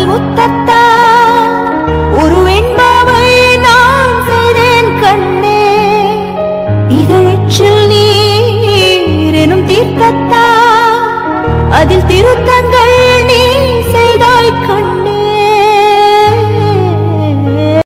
முத்தத்தா ஒரு வெண்பாவை நான் செய்தேன் கண்ணே இதழில் நீர் எனும் தீர்த்தத்தா அதில் திருத்த